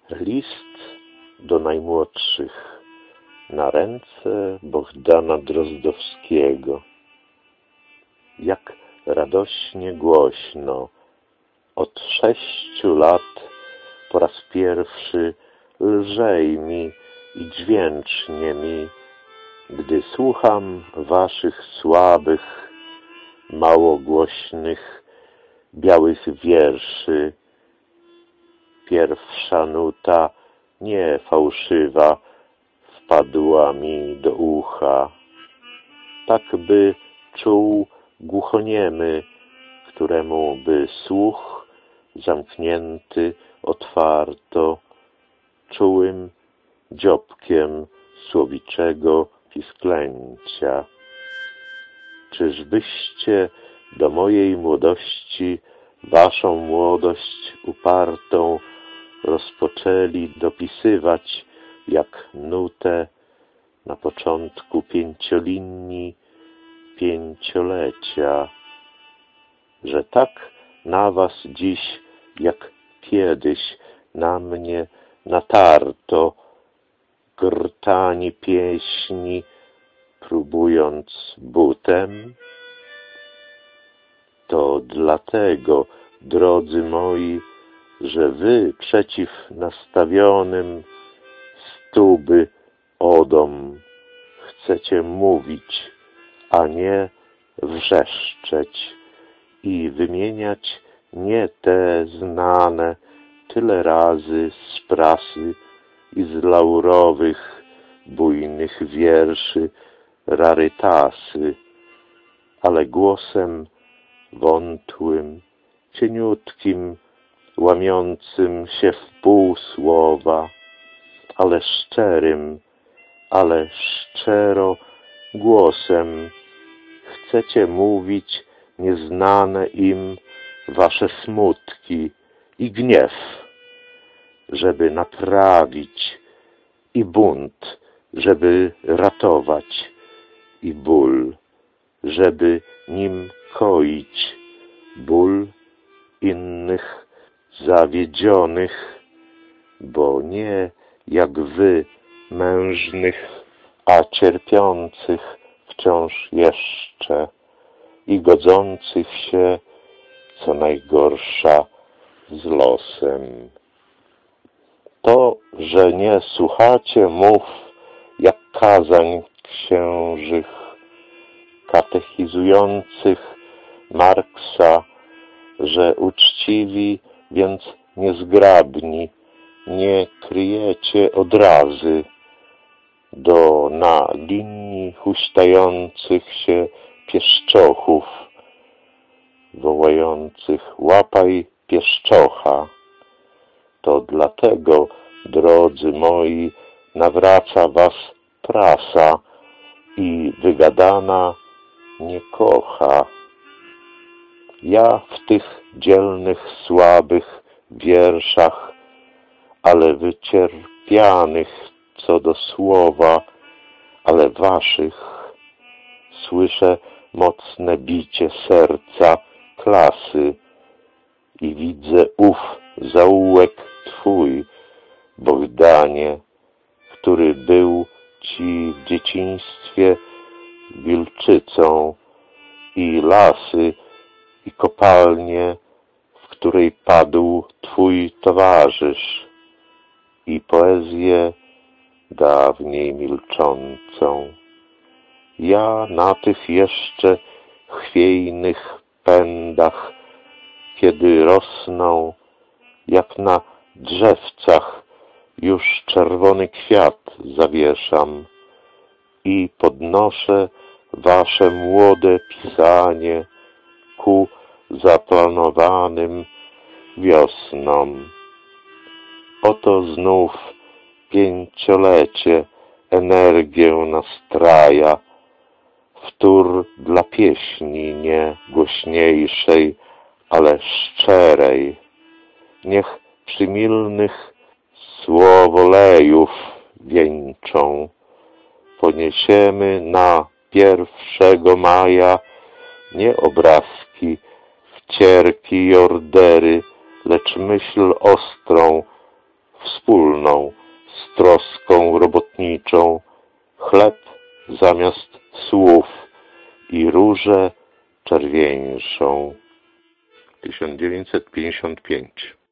List do najmłodszych na ręce Bohdana Drozdowskiego. Jak radośnie głośno od 6 lat po raz pierwszy lżej mi i dźwięcznie mi, gdy słucham waszych słabych, małogłośnych, białych wierszy. Pierwsza nuta, nie fałszywa, wpadła mi do ucha, tak by czuł głuchoniemy, któremu by słuch zamknięty otwarto czułym dziobkiem słowiczego pisklęcia. Czyżbyście do mojej młodości waszą młodość upartą rozpoczęli dopisywać jak nutę na początku 5-linii 5-lecia, że tak na was dziś jak kiedyś na mnie natarto grtani pieśni, próbując butem? To dlatego, drodzy moi, że wy przeciw nastawionym stuby odom chcecie mówić, a nie wrzeszczeć i wymieniać nie te znane tyle razy z prasy i z laurowych bujnych wierszy rarytasy, ale głosem wątłym, cieniutkim, łamiącym się w pół słowa, ale szczerym, ale szczero głosem chcecie mówić nieznane im wasze smutki i gniew, żeby naprawić, i bunt, żeby ratować, i ból, żeby nim koić, ból innych zawiedzionych, bo nie jak wy, mężnych, a cierpiących wciąż jeszcze i godzących się, co najgorsza, z losem. To, że nie słuchacie mów jak kazań księżych katechizujących Marksa, że uczciwi, więc niezgrabni, nie kryjecie odrazy na linii huśtających się pieszczochów, wołających łapaj pieszczocha. To dlatego, drodzy moi, nawraca was prasa i wygadana nie kocha. Ja w tych dzielnych, słabych wierszach, ale wycierpianych co do słowa, ale waszych, słyszę mocne bicie serca klasy i widzę ów zaułek twój, Bohdanie, który był ci w dzieciństwie wilczycą, i lasy, i kopalnie, w której padł twój towarzysz, i poezję dawniej milczącą. Ja na tych jeszcze chwiejnych pędach, kiedy rosną, jak na drzewcach, już czerwony kwiat zawieszam i podnoszę wasze młode pisanie ku zaplanowanym wiosnom. Oto znów 5-lecie energię nastraja, wtór dla pieśni nie głośniejszej, ale szczerej. Niech przymilnych słowolejów wieńczą. Poniesiemy na 1 maja nie obrazki, wcierki i ordery, lecz myśl ostrą wspólną, z troską robotniczą, chleb zamiast słów i różę czerwieńszą. 1955